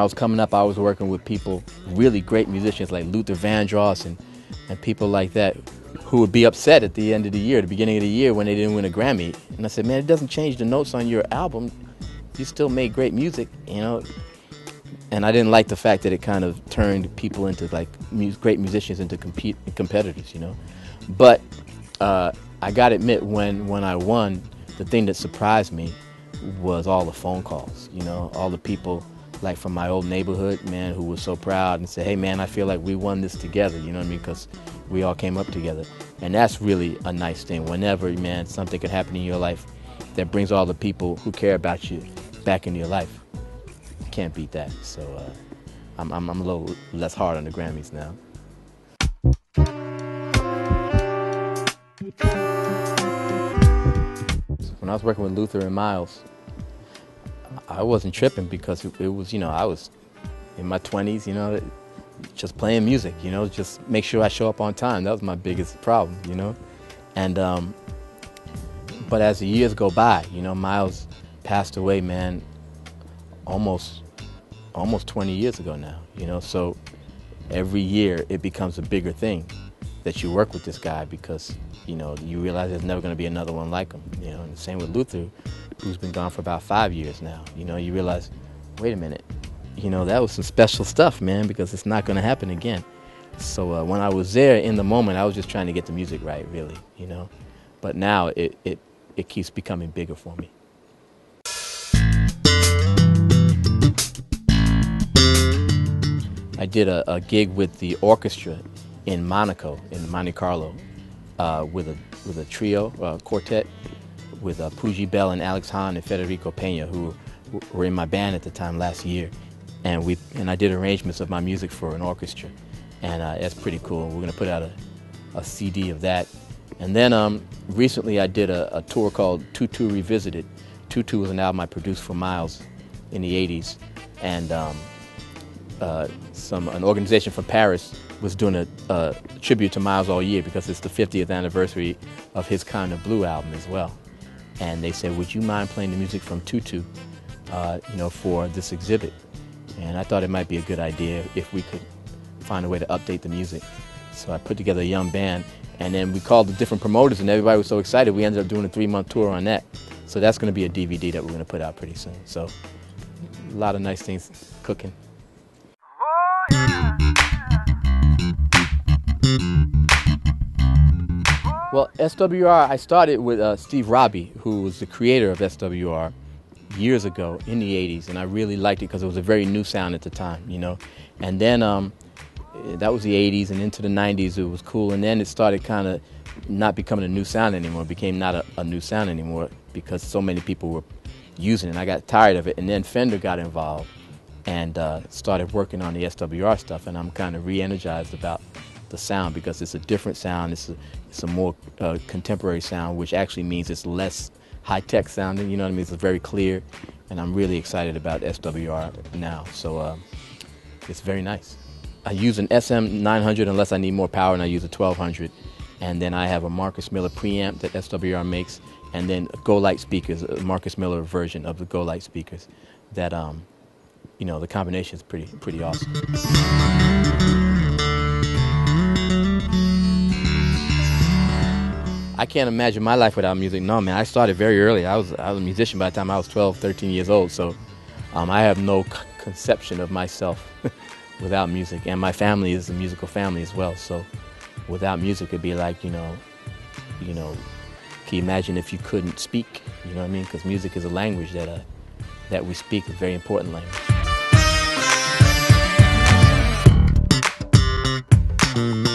was coming up, I was working with people, really great musicians like Luther Vandross and people like that, who would be upset at the end of the year, the beginning of the year, when they didn't win a Grammy. And I said, man, it doesn't change the notes on your album. You still made great music, you know. And I didn't like the fact that it kind of turned people into like great musicians into competitors, you know. But I gotta admit, when I won, the thing that surprised me was all the phone calls, you know, all the people like from my old neighborhood, man, who was so proud and said, hey man, I feel like we won this together, you know what I mean, because we all came up together. And that's really a nice thing. Whenever, man, something could happen in your life that brings all the people who care about you back into your life. You can't beat that. So I'm a little less hard on the Grammys now. When I was working with Luther and Miles, I wasn't tripping because it was, you know, I was in my 20s, you know, just playing music, you know, just make sure I show up on time. That was my biggest problem, you know. And but as the years go by, you know, Miles passed away, man, almost 20 years ago now, you know. So every year it becomes a bigger thing that you work with this guy, because, you know, you realize there's never going to be another one like him, you know. And the same with Luther, who's been gone for about 5 years now. You know, you realize, wait a minute, you know, that was some special stuff, man, because it's not going to happen again. So when I was there in the moment, I was just trying to get the music right, really, you know. But now it keeps becoming bigger for me. I did a gig with the orchestra in Monaco, in Monte Carlo, with a trio, quartet, with Pooji Bell and Alex Hahn and Federico Pena, who were in my band at the time last year. And I did arrangements of my music for an orchestra, and that's pretty cool. We're gonna put out a CD of that. And then recently I did a tour called Tutu Revisited. Tutu was an album I produced for Miles in the 80s, and an organization from Paris was doing a tribute to Miles all year because it's the 50th anniversary of his Kind of Blue album as well. And they said, would you mind playing the music from Tutu, you know, for this exhibit? And I thought it might be a good idea if we could find a way to update the music. So I put together a young band, and then we called the different promoters, and everybody was so excited we ended up doing a 3-month tour on that. So that's going to be a DVD that we're going to put out pretty soon. So a lot of nice things cooking. Well, SWR, I started with Steve Robbie, who was the creator of SWR years ago in the 80s, and I really liked it because it was a very new sound at the time, you know. And then that was the 80s, and into the 90s it was cool, and then it started kind of not becoming a new sound anymore. It became not a new sound anymore because so many people were using it, and I got tired of it. And then Fender got involved and started working on the SWR stuff, and I'm kind of re-energized about the sound because it's a different sound. It's a more contemporary sound, which actually means it's less high-tech sounding, you know what I mean? It's very clear, and I'm really excited about SWR now, so it's very nice. I use an SM900 unless I need more power, and I use a 1200, and then I have a Marcus Miller preamp that SWR makes, and then Go Light speakers, a Marcus Miller version of the Go Light speakers that, you know, the combination is pretty awesome. I can't imagine my life without music. No, man, I started very early. I was a musician by the time I was 12, 13 years old, so I have no conception of myself without music. And my family is a musical family as well, so without music it'd be like, you know, can you imagine if you couldn't speak? You know what I mean? Because music is a language that we speak, a very important language.